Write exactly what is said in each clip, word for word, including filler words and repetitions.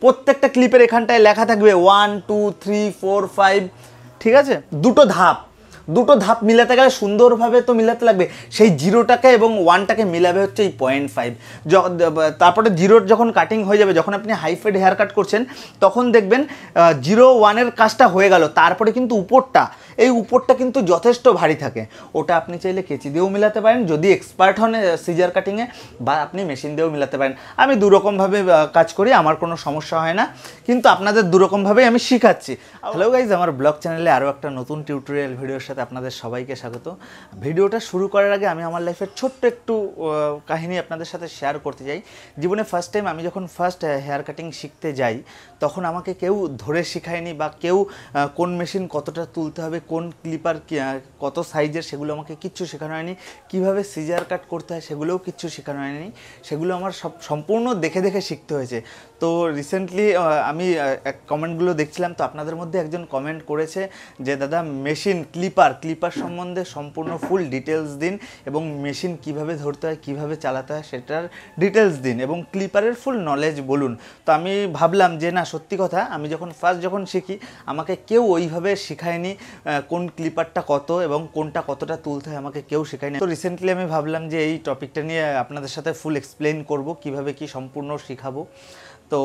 প্রত্যেকটা ক্লিপের এখানটায় লেখা থাকবে one two three four five, ঠিক আছে? দুটো ধাপ, দুটো ধাপ মিলাতে গেলে সুন্দরভাবে তো মিলাতে লাগবে। সেই জিরোটাকে এবং ওয়ানটাকে মিলাবে হচ্ছে এই পয়েন্ট ফাইভ। তারপরে জিরোর যখন কাটিং হয়ে যাবে, যখন আপনি হাইফেড হেয়ার কাট করছেন তখন দেখবেন জিরো ওয়ানের কাজটা হয়ে গেল, তারপরে কিন্তু উপরটা, এই উপরটা কিন্তু যথেষ্ট ভারী থাকে। ওটা আপনি চাইলে কেচি দিয়েও মিলাতে পারেন যদি এক্সপার্ট হন সিজার কাটিংয়ে, বা আপনি মেশিন দিয়েও মিলাতে পারেন। আমি দুরকমভাবে কাজ করি, আমার কোনো সমস্যা হয় না, কিন্তু আপনাদের দুরকমভাবেই আমি শিখাচ্ছি। হ্যালো গাইজ, আমার ব্লগ চ্যানেলে আরও একটা নতুন টিউটোরিয়াল ভিডিওর সাথে আপনাদের সবাইকে স্বাগত। ভিডিওটা শুরু করার আগে আমি আমার লাইফের ছোট্ট একটু কাহিনী আপনাদের সাথে শেয়ার করতে চাই। জীবনে ফার্স্ট টাইম আমি যখন ফার্স্ট হেয়ার কাটিং শিখতে যাই, তখন আমাকে কেউ ধরে শেখায়নি, বা কেউ কোন মেশিন কতটা তুলতে হবে, কোন ক্লিপার কত সাইজের, সেগুলো আমাকে কিচ্ছু শেখানো হয়নি। কীভাবে সিজার কাট করতে হয় সেগুলোও কিচ্ছু শেখানো হয়নি, সেগুলো আমার সব সম্পূর্ণ দেখে দেখে শিখতে হয়েছে। তো রিসেন্টলি আমি কমেন্টগুলো দেখছিলাম, তো আপনাদের মধ্যে একজন কমেন্ট করেছে যে দাদা মেশিন ক্লিপার ক্লিপার সম্বন্ধে সম্পূর্ণ ফুল ডিটেলস দিন, এবং মেশিন কিভাবে ধরতে হয়, কিভাবে চালাতে হয় সেটার ডিটেলস দিন, এবং ক্লিপারের ফুল নলেজ বলুন। তো আমি ভাবলাম যে না, সত্যি কথা, আমি যখন ফার্স্ট যখন শিখি আমাকে কেউ ওইভাবে শেখায়নি কোন ক্লিপারটা কত এবং কোনটা কতটা তুলতে হয়, আমাকে কেউ শেখায়নি। তো রিসেন্টলি আমি ভাবলাম যে এই টপিকটা নিয়ে আপনাদের সাথে ফুল এক্সপ্লেন করব, কিভাবে কি সম্পূর্ণ শেখাবো। তো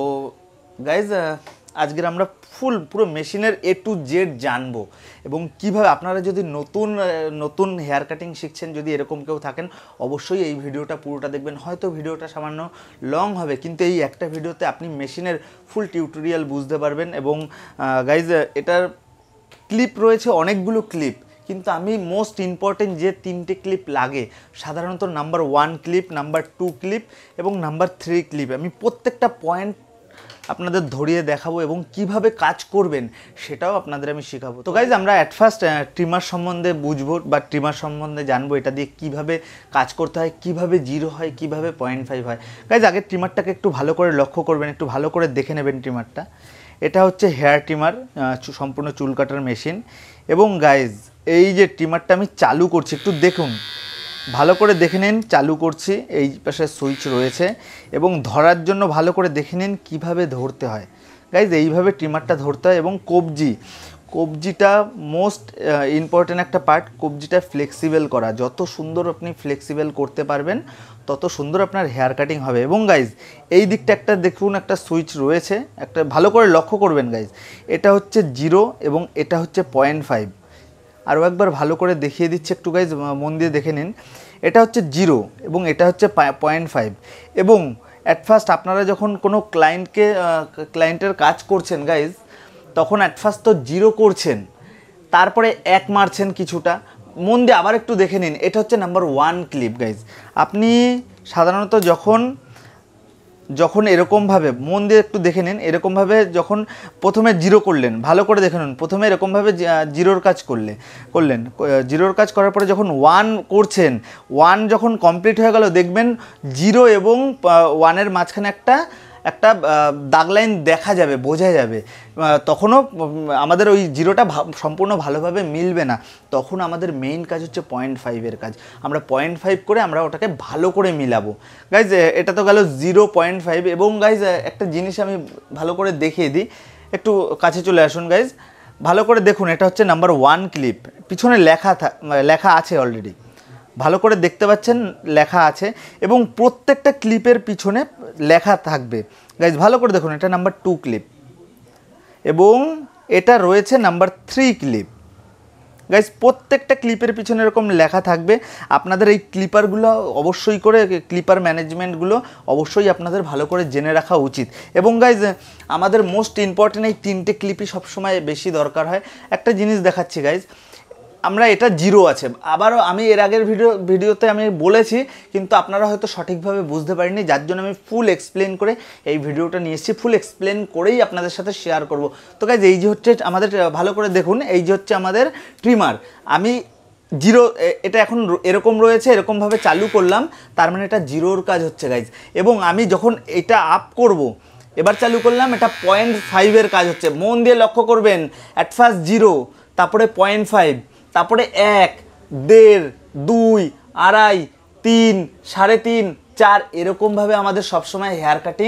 গাইজ, আজকের আমরা ফুল পুরো মেশিনের এ টু জেড জানবো, এবং কিভাবে আপনারা যদি নতুন নতুন হেয়ার কাটিং শিখছেন, যদি এরকম কেউ থাকেন, অবশ্যই এই ভিডিওটা পুরোটা দেখবেন। হয়তো ভিডিওটা সামান্য লং হবে, কিন্তু এই একটা ভিডিওতে আপনি মেশিনের ফুল টিউটোরিয়াল বুঝতে পারবেন। এবং গাইজ, এটার ক্লিপ রয়েছে অনেকগুলো ক্লিপ, কিন্তু আমি মোস্ট ইম্পর্টেন্ট যে তিনটে ক্লিপ লাগে, সাধারণত number one clip, number two clip এবং নাম্বার থ্রি ক্লিপ, আমি প্রত্যেকটা পয়েন্ট আপনাদের ধরিয়ে দেখাবো, এবং কিভাবে কাজ করবেন সেটাও আপনাদের আমি শেখাবো। তো গাইজ, আমরা অ্যাট ফার্স্ট ট্রিমার সম্বন্ধে বুঝবো, বা ট্রিমার সম্বন্ধে জানবো, এটা দিয়ে কিভাবে কাজ করতে হয়, কিভাবে জিরো হয়, কিভাবে পয়েন্ট ফাইভ হয়। গাইজ, আগে ট্রিমারটাকে একটু ভালো করে লক্ষ্য করবেন, একটু ভালো করে দেখে নেবেন ট্রিমারটা। এটা হচ্ছে হেয়ার ট্রিমার, সম্পূর্ণ চুল কাটার মেশিন। এবং গাইজ, এই যে ট্রিমারটা আমি চালু করছি, একটু দেখুন, ভালো করে দেখে নিন, চালু করছি, এই পাশে সুইচ রয়েছে, এবং ধরার জন্য ভালো করে দেখে নিন কীভাবে ধরতে হয়। গাইজ, এইভাবে ট্রিমারটা ধরতে হয়। এবং কবজি, কবজিটা মোস্ট ইম্পর্ট্যান্ট একটা পার্ট, কবজিটা ফ্লেক্সিবল করা। যত সুন্দর আপনি ফ্লেক্সিবল করতে পারবেন, তত সুন্দর আপনার হেয়ার কাটিং হবে। এবং গাইজ, এই দিকটা একটা দেখুন, একটা সুইচ রয়েছে, একটা ভালো করে লক্ষ্য করবেন গাইজ। এটা হচ্ছে জিরো এবং এটা হচ্ছে পয়েন্ট ফাইভ। আরও একবার ভালো করে দেখিয়ে দিচ্ছে, একটু গাইজ মন দিয়ে দেখে নিন। এটা হচ্ছে জিরো এবং এটা হচ্ছে পয়েন্ট ফাইভ। এবং অ্যাট ফার্স্ট আপনারা যখন কোনো ক্লায়েন্টকে ক্লায়েন্টের কাজ করছেন গাইজ, তখন অ্যাট ফার্স্ট তো জিরো করছেন, তারপরে এক মারছেন কিছুটা, মন দিয়ে আবার একটু দেখে নিন। এটা হচ্ছে নাম্বার ওয়ান ক্লিপ গাইজ। আপনি সাধারণত যখন যখন এরকমভাবে মন দিয়ে একটু দেখে নিন, এরকমভাবে যখন প্রথমে জিরো করলেন, ভালো করে দেখে নিন, প্রথমে এরকমভাবে জিরোর কাজ করলে করলেন জিরোর কাজ করার পরে যখন ওয়ান করছেন, ওয়ান যখন কমপ্লিট হয়ে গেল, দেখবেন জিরো এবং ওয়ানের মাঝখানে একটা একটা দাগ লাইন দেখা যাবে, বোঝা যাবে। তখনও আমাদের ওই জিরোটা সম্পূর্ণ ভালোভাবে মিলবে না, তখন আমাদের মেইন কাজ হচ্ছে পয়েন্ট ফাইভের কাজ। আমরা পয়েন্ট ফাইভ করে আমরা ওটাকে ভালো করে মিলাবো। গাইজ, এটা তো গেল জিরো পয়েন্ট ফাইভ। এবং গাইজ, একটা জিনিস আমি ভালো করে দেখিয়ে দিই, একটু কাছে চলে আসুন গাইজ, ভালো করে দেখুন। এটা হচ্ছে নাম্বার ওয়ান ক্লিপ, পিছনে লেখা লেখা আছে অলরেডি, ভালো করে দেখতে পাচ্ছেন, লেখা আছে, এবং প্রত্যেকটা ক্লিপের পিছনে লেখা থাকবে। গাইজ, ভালো করে দেখুন, এটা নাম্বার টু ক্লিপ এবং এটা রয়েছে নাম্বার থ্রি ক্লিপ। গাইজ, প্রত্যেকটা ক্লিপের পিছনে এরকম লেখা থাকবে। আপনাদের এই ক্লিপারগুলো অবশ্যই করে, ক্লিপার ম্যানেজমেন্টগুলো অবশ্যই আপনাদের ভালো করে জেনে রাখা উচিত। এবং গাইজ, আমাদের মোস্ট ইম্পর্টেন্ট এই তিনটে ক্লিপই সবসময় বেশি দরকার হয়। একটা জিনিস দেখাচ্ছি গাইজ, আমরা এটা জিরো আছে, আবারও আমি এর আগের ভিডিও ভিডিওতে আমি বলেছি, কিন্তু আপনারা হয়তো সঠিকভাবে বুঝতে পারেননি, যার জন্য আমি ফুল এক্সপ্লেন করে এই ভিডিওটা নিয়ে এসেছি, ফুল এক্সপ্লেন করেই আপনাদের সাথে শেয়ার করব। তো গাইজ, এই যে হচ্ছে আমাদের, ভালো করে দেখুন, এই যে হচ্ছে আমাদের ট্রিমার। আমি জিরো, এটা এখন এরকম রয়েছে, এরকমভাবে চালু করলাম, তার মানে এটা জিরোর কাজ হচ্ছে গাইজ। এবং আমি যখন এটা আপ করব, এবার চালু করলাম, এটা পয়েন্ট ফাইভের কাজ হচ্ছে। মন দিয়ে লক্ষ্য করবেন, অ্যাট ফার্স্ট জিরো, তারপরে পয়েন্ট ফাইভ, তারপরে এক, দেড়, দুই, আড়াই, তিন, সাড়ে তিন, চার, এরকমভাবে আমাদের সবসময় হেয়ার কাটিং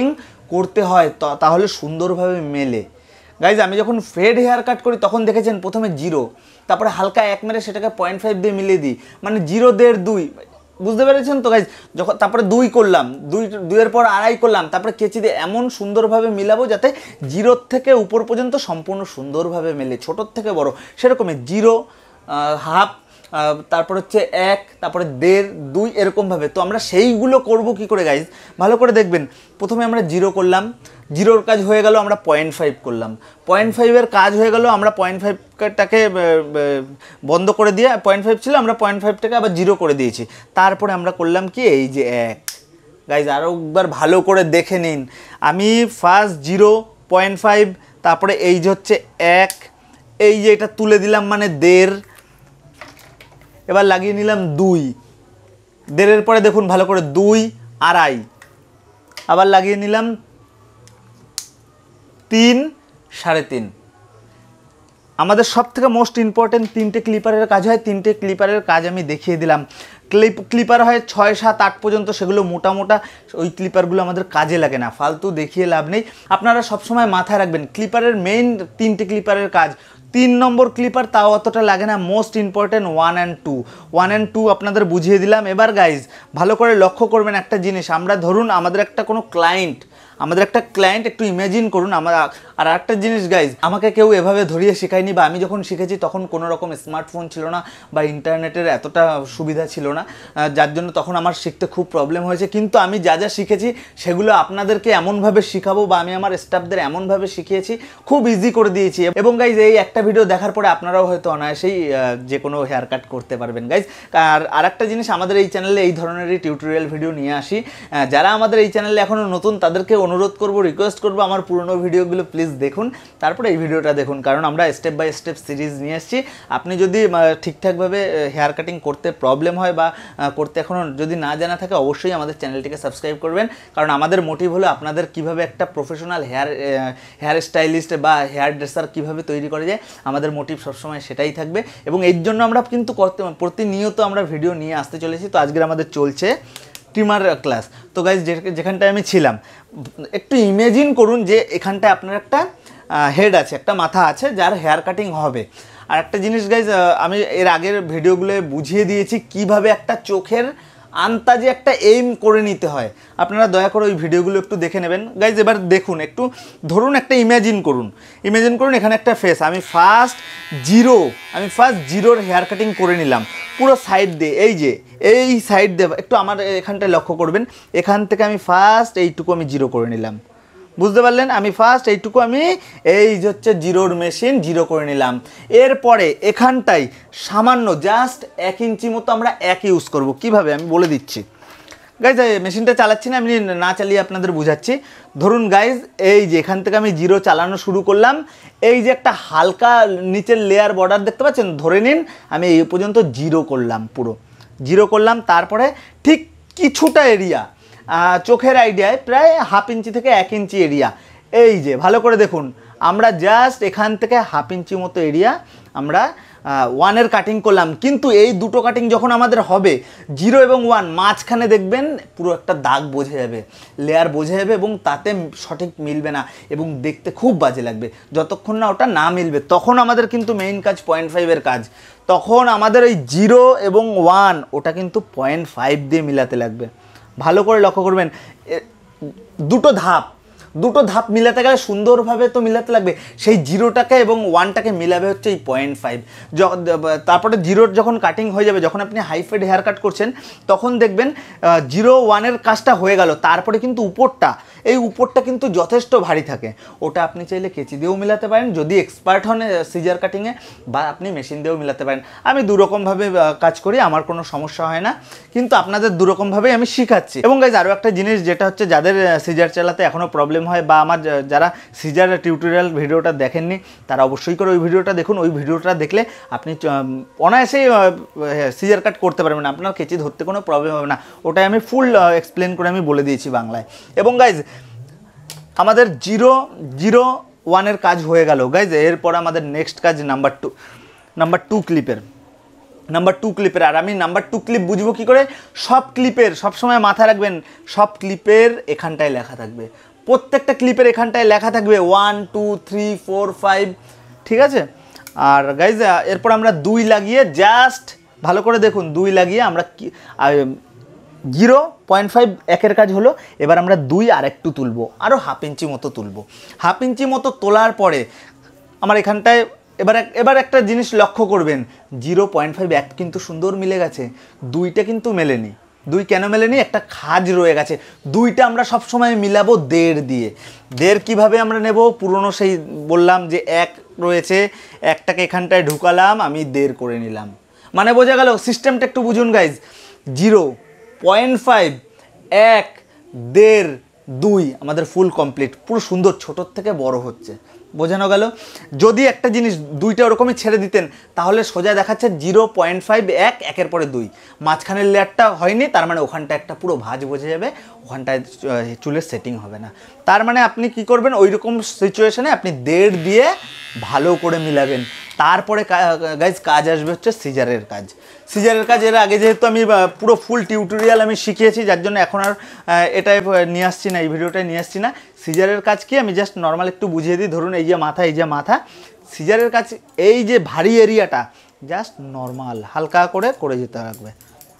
করতে হয় তাহলে সুন্দরভাবে মেলে। গাইজ আমি যখন ফেড হেয়ার কাট করি তখন দেখেছেন প্রথমে জিরো, তারপরে হালকা এক মেরে সেটাকে পয়েন্ট ফাইভ দিয়ে মিলিয়ে দিই, মানে জিরো দেড় দুই, বুঝতে পেরেছেন তো গাইজ। যখন তারপরে দুই করলাম, দুই দুইয়ের পর আড়াই করলাম, তারপরে কেচি দিয়ে এমন সুন্দরভাবে মিলাবো যাতে জিরোর থেকে উপর পর্যন্ত সম্পূর্ণ সুন্দরভাবে মেলে, ছোটোর থেকে বড় সেরকমই জিরো, হাফ, তারপর হচ্ছে এক, তারপরে দেড়, দুই, এরকমভাবে। তো আমরা সেইগুলো করব কি করে গাইজ, ভালো করে দেখবেন। প্রথমে আমরা জিরো করলাম, জিরোর কাজ হয়ে গেল, আমরা পয়েন্ট ফাইভ করলাম, পয়েন্ট ফাইভের কাজ হয়ে গেল, আমরা পয়েন্ট ফাইভটাকে বন্ধ করে দিয়ে, পয়েন্ট ফাইভ ছিল আমরা পয়েন্ট ফাইভটাকে আবার জিরো করে দিয়েছি। তারপরে আমরা করলাম কি, এই যে এক। গাইজ আরও একবার ভালো করে দেখে নিন, আমি ফার্স্ট জিরো, পয়েন্ট ফাইভ, তারপরে এই যে হচ্ছে এক, এই যে এটা তুলে দিলাম মানে দেড়, এবার লাগিয়ে নিলাম দুই, দেড়ের পরে দেখুন ভালো করে দুই, আড়াই, আবার লাগিয়ে নিলাম তিন, সাড়ে তিন। আমাদের সব থেকে মোস্ট ইম্পর্টেন্ট তিনটে ক্লিপারের কাজ হয়, তিনটে ক্লিপারের কাজ আমি দেখিয়ে দিলাম। ক্লিপ ক্লিপার হয় ছয় সাত আট পর্যন্ত, সেগুলো মোটা মোটা, ওই ক্লিপারগুলো আমাদের কাজে লাগে না, ফালতু দেখিয়ে লাভ নেই। আপনারা সবসময় মাথায় রাখবেন ক্লিপারের মেইন তিনটে ক্লিপারের কাজ। তিন নম্বর ক্লিপার তাও অতটা লাগে না, most important one and two, one and two আপনাদের বুঝিয়ে দিলাম। এবার গাইজ ভালো করে লক্ষ্য করবেন একটা জিনিস, আমরা ধরুন আমাদের একটা কোনো ক্লায়েন্ট, আমাদের একটা ক্লায়েন্ট একটু ইমাজিন করুন আমার। আর একটা জিনিস গাইজ, আমাকে কেউ এভাবে ধরিয়ে শেখায়নি, বা আমি যখন শিখেছি তখন কোনো রকম স্মার্টফোন ছিল না বা ইন্টারনেটের এতটা সুবিধা ছিল না, যার জন্য তখন আমার শিখতে খুব প্রবলেম হয়েছে। কিন্তু আমি যা যা শিখেছি সেগুলো আপনাদেরকে এমনভাবে শিখাবো, বা আমি আমার স্টাফদের এমনভাবে শিখিয়েছি, খুব ইজি করে দিয়েছি। এবং গাইজ এই একটা ভিডিও দেখার পরে আপনারাও হয়তো অনায়াসেই যে কোনো হেয়ার কাট করতে পারবেন গাইজ। আর আরেকটা জিনিস, আমাদের এই চ্যানেলে এই ধরনেরই টিউটোরিয়াল ভিডিও নিয়ে আসি। যারা আমাদের এই চ্যানেলে এখনও নতুন তাদেরকে অনুরোধ করব, রিকোয়েস্ট করব, আমার পুরনো ভিডিওগুলো প্লিজ দেখুন, তারপরে এই ভিডিওটা দেখুন, কারণ আমরা স্টেপ বাই স্টেপ সিরিজ নিয়ে এসেছি। আপনি যদি ঠিকঠাকভাবে হেয়ার কাটিং করতে প্রবলেম হয় বা করতে এখনও যদি না জানা থাকে, অবশ্যই আমাদের চ্যানেলটিকে সাবস্ক্রাইব করবেন, কারণ আমাদের মোটিভ হলো আপনাদের কিভাবে একটা প্রফেশনাল হেয়ার হেয়ার স্টাইলিস্ট বা হেয়ার ড্রেসার কীভাবে তৈরি করা যায়, আমাদের মোটিভ সবসময় সেটাই থাকবে। এবং এর জন্য আমরা কিন্তু প্রতিনিয়ত আমরা ভিডিও নিয়ে আসতে চলেছি। তো আজকের আমাদের চলছে ট্রিমার ক্লাস। তো গাইজ যেখানটায় আমি ছিলাম, একটু ইমেজিন করুন যে এখানটায় আপনার একটা হেড আছে, একটা মাথা আছে যার হেয়ার কাটিং হবে। আর একটা জিনিস গাইজ, আমি এর আগের ভিডিওগুলো বুঝিয়ে দিয়েছি কিভাবে একটা চোখের আন্তাজে একটা এইম করে নিতে হয়। আপনারা দয়া করে ওই ভিডিওগুলো একটু দেখে নেবেন গাইজ। এবার দেখুন, একটু ধরুন একটা ইমাজিন করুন, ইমাজিন করুন এখানে একটা ফেস, আমি ফার্স্ট জিরো আমি ফার্স্ট জিরোর হেয়ার কাটিং করে নিলাম পুরো সাইড দিয়ে, এই যে এই সাইড দিয়ে, একটু আমার এখানটায় লক্ষ্য করবেন, এখান থেকে আমি ফার্স্ট এইটুকু আমি জিরো করে নিলাম, বুঝতে পারলেন? আমি ফার্স্ট এইটুকু আমি এই যে হচ্ছে জিরোর মেশিন জিরো করে নিলাম। এরপরে এখানটাই সামান্য জাস্ট এক ইঞ্চি মতো আমরা এক ইউজ করব। কিভাবে আমি বলে দিচ্ছি গাইজ, মেশিনটা চালাচ্ছি না, আমি না চালিয়ে আপনাদের বুঝাচ্ছি। ধরুন গাইজ, এই যে এখান থেকে আমি জিরো চালানো শুরু করলাম, এই যে একটা হালকা নিচের লেয়ার বর্ডার দেখতে পাচ্ছেন, ধরে নিন আমি এই পর্যন্ত জিরো করলাম, পুরো জিরো করলাম। তারপরে ঠিক কিছুটা এরিয়া, চোখের আইডিয়ায় প্রায় হাফ ইঞ্চি থেকে এক ইঞ্চি এরিয়া, এই যে ভালো করে দেখুন, আমরা জাস্ট এখান থেকে হাফ ইঞ্চি মতো এরিয়া আমরা ওয়ানের কাটিং করলাম। কিন্তু এই দুটো কাটিং যখন আমাদের হবে, জিরো এবং ওয়ান, মাঝখানে দেখবেন পুরো একটা দাগ বোঝা যাবে, লেয়ার বোঝা যাবে, এবং তাতে সঠিক মিলবে না এবং দেখতে খুব বাজে লাগবে। যতক্ষণ না ওটা না মিলবে, তখন আমাদের কিন্তু মেইন কাজ পয়েন্ট ফাইভের কাজ। তখন আমাদের ওই জিরো এবং ওয়ান ওটা কিন্তু পয়েন্ট ফাইভ দিয়ে মিলাতে লাগবে। ভালো করে লক্ষ্য করবেন, দুটো ধাপ দুটো ধাপ মিলাতে গেলে সুন্দরভাবে তো মিলাতে লাগবে, সেই জিরোটাকে এবং ওয়ানটাকে মিলাবে হচ্ছে এই পয়েন্ট ফাইভ। তারপরে জিরোর যখন কাটিং হয়ে যাবে, যখন আপনি হাইফেড হেয়ার কাট করছেন, তখন দেখবেন জিরো ওয়ানের কাজটা হয়ে গেল, তারপরে কিন্তু উপরটা, এই উপরটা কিন্তু যথেষ্ট ভারী থাকে, ওটা আপনি চাইলে কেচি দিয়েও মিলাতে পারেন যদি এক্সপার্ট হন সিজার কাটিংয়ে, বা আপনি মেশিন দিয়েও মিলাতে পারেন। আমি দুরকমভাবে কাজ করি, আমার কোনো সমস্যা হয় না, কিন্তু আপনাদের দুরকমভাবেই আমি শিখাচ্ছি। এবং গাইজ আরও একটা জিনিস যেটা হচ্ছে, যাদের সিজার চালাতে এখনও প্রবলেম হয়, বা আমার যারা সিজার টিউটোরিয়াল ভিডিওটা দেখেননি তারা অবশ্যই করে ওই ভিডিওটা দেখুন। ওই ভিডিওটা দেখলে আপনি অনায়াসেই সিজার কাট করতে পারবেন, আপনার কেচি ধরতে কোনো প্রবলেম হবে না। ওটাই আমি ফুল এক্সপ্লেন করে আমি বলে দিয়েছি বাংলায়। এবং গাইজ আমাদের জিরো জিরো ওয়ানের কাজ হয়ে গেল গাইজ। এরপর আমাদের নেক্সট কাজ নাম্বার টু নাম্বার টু ক্লিপের নাম্বার টু ক্লিপের আর আমি নাম্বার টু ক্লিপ বুঝবো কী করে? সব ক্লিপের সবসময় মাথায় রাখবেন, সব ক্লিপের এখানটায় লেখা থাকবে, প্রত্যেকটা ক্লিপের এখানটায় লেখা থাকবে one two three four five, ঠিক আছে। আর গাইজ এরপর আমরা দুই লাগিয়ে জাস্ট ভালো করে দেখুন, দুই লাগিয়ে আমরা কি জিরো পয়েন্ট ফাইভ একের কাজ হলো। এবার আমরা দুই আর একটু তুলবো, আরও হাফ ইঞ্চি মতো তুলবো। হাফ ইঞ্চি মতো তোলার পরে আমার এখানটায় এবার এবার একটা জিনিস লক্ষ্য করবেন, জিরো পয়েন্ট ফাইভ এক কিন্তু সুন্দর মিলে গেছে, দুইটা কিন্তু মেলেনি। দুই কেন মেলেনি? একটা খাজ রয়ে গেছে। দুইটা আমরা সবসময় মিলাবো দেড় দিয়ে। দেড় কিভাবে আমরা নেব? পুরনো সেই বললাম যে এক রয়েছে, একটাকে এখানটায় ঢুকালাম, আমি দেড় করে নিলাম, মানে বোঝা গেল। সিস্টেমটা একটু বুঝুন গাইজ। জিরো পয়েন্ট ফাইভ এক দেড় দুই আমাদের ফুল কমপ্লিট, পুরো সুন্দর ছোটোর থেকে বড় হচ্ছে, বোঝানো গেল। যদি একটা জিনিস দুইটা ওরকমই ছেড়ে দিতেন তাহলে সোজা দেখাচ্ছে জিরো পয়েন্ট ফাইভ এক একের পরে দুই, মাঝখানের লেয়ারটা হয়নি, তার মানে ওখানটা একটা পুরো ভাঁজ বোঝা যাবে, ওখানটায় চুলের সেটিং হবে না। তার মানে আপনি কি করবেন, ওই রকম সিচুয়েশনে আপনি দেড় দিয়ে ভালো করে মিলাবেন। তারপরে গাইজ কাজ আসবে হচ্ছে সিজারের কাজ। সিজারের কাজ এর আগে যেহেতু আমি পুরো ফুল টিউটোরিয়াল আমি শিখিয়েছি, যার জন্য এখন আর এটাই নিয়ে আসছি না, এই ভিডিওটাই নিয়ে আসছি না। সিজারের কাজ কি আমি জাস্ট নর্মাল একটু বুঝিয়ে দিই। ধরুন এই যে মাথা, এই যে মাথা, সিজারের কাজ এই যে ভারী এরিয়াটা জাস্ট নর্মাল হালকা করে করে যেতে লাগবে।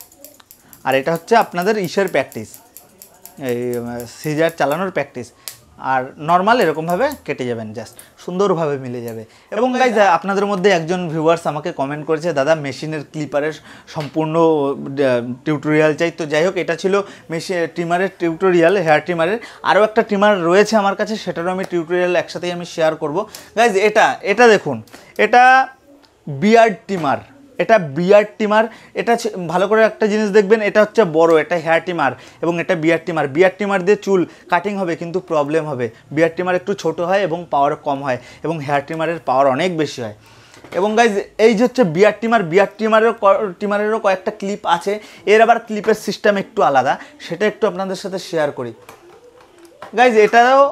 আর এটা হচ্ছে আপনাদের ইসের প্র্যাকটিস, এই সিজার চালানোর প্র্যাকটিস। আর নর্মাল এরকমভাবে কেটে যাবেন, জাস্ট সুন্দরভাবে মিলে যাবে। এবং গাইজ আপনাদের মধ্যে একজন ভিউয়ার্স আমাকে কমেন্ট করেছে, দাদা মেশিনের ক্লিপারের সম্পূর্ণ টিউটোরিয়াল চাই। তো যাই হোক, এটা ছিল মেশিন ট্রিমারের টিউটোরিয়াল, হেয়ার ট্রিমারের। আরও একটা ট্রিমার রয়েছে আমার কাছে, সেটারও আমি টিউটোরিয়াল একসাথেই আমি শেয়ার করব। গাইজ এটা এটা দেখুন, এটা বিয়ার্ড ট্রিমার, এটা বিয়ার্ড ট্রিমার। এটা ভালো করে একটা জিনিস দেখবেন, এটা হচ্ছে বড়, এটা হেয়ার ট্রিমার এবং এটা বিয়ার্ড ট্রিমার। বিয়ার্ড ট্রিমার দিয়ে চুল কাটিং হবে কিন্তু প্রবলেম হবে। বিয়ার্ড ট্রিমার একটু ছোট হয় এবং পাওয়ার কম হয়, এবং হেয়ার ট্রিমারের পাওয়ার অনেক বেশি হয়। এবং গাইজ এই যে হচ্ছে বিয়ার্ড ট্রিমার, বিয়ার্ড ট্রিমারেরও ট্রিমারেরও কয়েকটা ক্লিপ আছে, এর আবার ক্লিপের সিস্টেম একটু আলাদা, সেটা একটু আপনাদের সাথে শেয়ার করি। গাইজ এটাও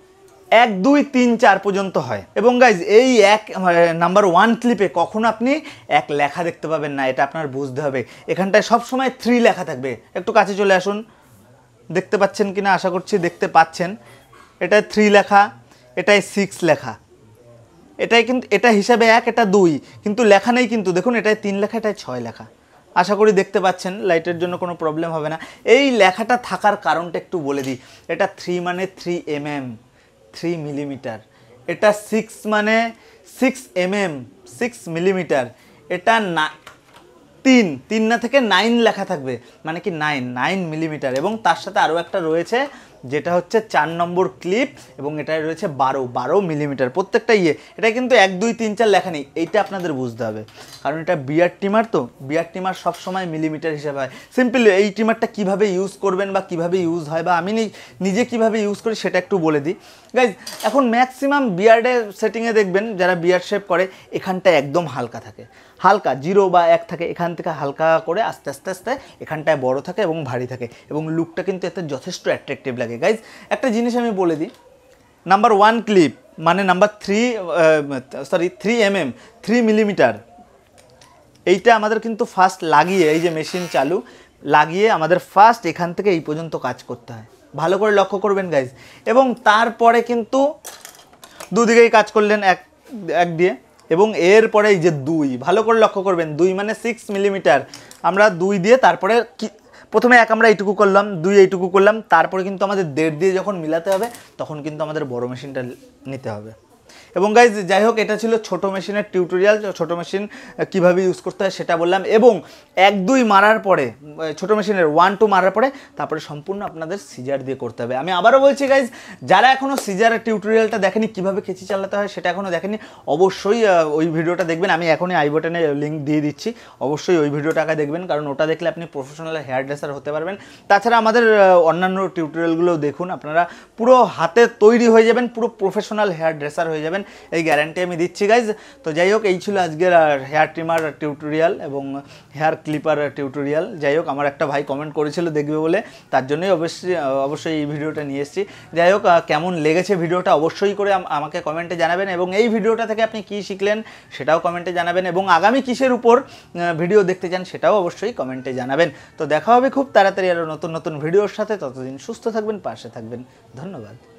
এক দুই তিন চার পর্যন্ত হয়। এবং গাইজ এই এক নাম্বার ওয়ান ক্লিপে কখনো আপনি এক লেখা দেখতে পাবেন না, এটা আপনার বুঝতে হবে। এখানটায় সবসময় থ্রি লেখা থাকবে। একটু কাছে চলে আসুন, দেখতে পাচ্ছেন কিনা, আশা করছি দেখতে পাচ্ছেন। এটায় থ্রি লেখা, এটায় সিক্স লেখা, এটাই কিন্তু এটা হিসাবে এক, এটা দুই, কিন্তু লেখা নেই। কিন্তু দেখুন এটায় তিন লেখা, এটায় ছয় লেখা। আশা করি দেখতে পাচ্ছেন, লাইটের জন্য কোনো প্রবলেম হবে না। এই লেখাটা থাকার কারণটা একটু বলে দিই। এটা থ্রি মানে three M M, three millimetre. এটা সিক্স মানে six M M, six millimetre. এটা না তিন তিন না থেকে নাইন লেখা থাকবে, মানে কি নাইন নাইন মিলিমিটার। এবং তার সাথে আরও একটা রয়েছে যেটা হচ্ছে চার নম্বর ক্লিপ, এবং এটাই রয়েছে বারো বারো মিলিমিটার প্রত্যেকটা ইয়ে। এটা কিন্তু এক দুই তিন চার লেখা নেই, এইটা আপনাদের বুঝতে হবে, কারণ এটা বিয়ার ট্রিমার। তো বিয়ার ট্রিমার সবসময় মিলিমিটার হিসাবে হয়। সিম্পল এই ট্রিমারটা কীভাবে ইউজ করবেন বা কীভাবে ইউজ হয় বা আমি নিজে কীভাবে ইউজ করি সেটা একটু বলে দিই। গাইজ এখন ম্যাক্সিমাম বিয়ার্ডের সেটিংয়ে দেখবেন যারা বিয়ার্ড শেপ করে, এখানটা একদম হালকা থাকে, হালকা জিরো বা এক থাকে, এখান থেকে হালকা করে আস্তে আস্তে আস্তে এখানটায় বড় থাকে এবং ভারী থাকে, এবং লুকটা কিন্তু এতে যথেষ্ট অ্যাট্রাকটিভ লাগে। গাইজ একটা জিনিস আমি বলে দিই, নাম্বার ওয়ান ক্লিপ মানে number three sorry three M M three millimetre, এইটা আমাদের কিন্তু ফার্স্ট লাগিয়ে, এই যে মেশিন চালু লাগিয়ে আমাদের ফার্স্ট এখান থেকে এই পর্যন্ত কাজ করতে হয়। ভালো করে লক্ষ্য করবেন গাইজ। এবং তারপরে কিন্তু দুদিকেই কাজ করলেন এক এক দিয়ে, এবং এরপরে এই যে দুই, ভালো করে লক্ষ্য করবেন, দুই মানে সিক্স মিলিমিটার। আমরা দুই দিয়ে তারপরে কি প্রথমে এক আমরা এইটুকু করলাম, দুই এইটুকু করলাম, তারপরে কিন্তু আমাদের দেড় দিয়ে যখন মিলাতে হবে তখন কিন্তু আমাদের বড় মেশিনটা নিতে হবে। এবং গাইজ যাই হোক, এটা ছিল ছোট মেশিনের টিউটোরিয়াল। ছোট মেশিন কিভাবে ইউজ করতে হয় সেটা বললাম, এবং এক দুই মারার পরে, ছোট মেশিনের ওয়ান টু মারার পরে তারপরে সম্পূর্ণ আপনাদের সিজার দিয়ে করতে হবে। আমি আবারও বলছি গাইজ, যারা এখনও সিজারের টিউটোরিয়ালটা দেখেনি, কীভাবে কেচি চালাতে হয় সেটা এখনও দেখেনি, অবশ্যই ওই ভিডিওটা দেখবেন। আমি এখনই আই বাটনে লিঙ্ক দিয়ে দিচ্ছি, অবশ্যই ওই ভিডিওটাকে দেখবেন, কারণ ওটা দেখলে আপনি প্রফেশনাল হেয়ার ড্রেসার হতে পারবেন। তাছাড়া আমাদের অন্যান্য টিউটোরিয়ালগুলো দেখুন, আপনারা পুরো হাতে তৈরি হয়ে যাবেন, পুরো প্রফেশনাল হেয়ার ড্রেসার হয়ে যাবেন, এই গ্যারান্টি আমি দিচ্ছি গাইজ। তো যাই হোক, এই ছিল আজকের হেয়ার ট্রিমার টিউটোরিয়াল এবং হেয়ার ক্লিপার টিউটোরিয়াল। যাই হোক, আমার একটা ভাই কমেন্ট করেছিল দেখবে বলে, তার জন্যই অবশ্যই অবশ্যই এই ভিডিওটা নিয়ে এসেছি। যাই হোক, কেমন লেগেছে ভিডিওটা অবশ্যই করে আমাকে কমেন্টে জানাবেন, এবং এই ভিডিওটা থেকে আপনি কী শিখলেন সেটাও কমেন্টে জানাবেন, এবং আগামী কিসের উপর ভিডিও দেখতে চান সেটাও অবশ্যই কমেন্টে জানাবেন। তো দেখা হবে খুব তাড়াতাড়ি আরও নতুন নতুন ভিডিওর সাথে। ততদিন সুস্থ থাকবেন, পাশে থাকবেন। ধন্যবাদ।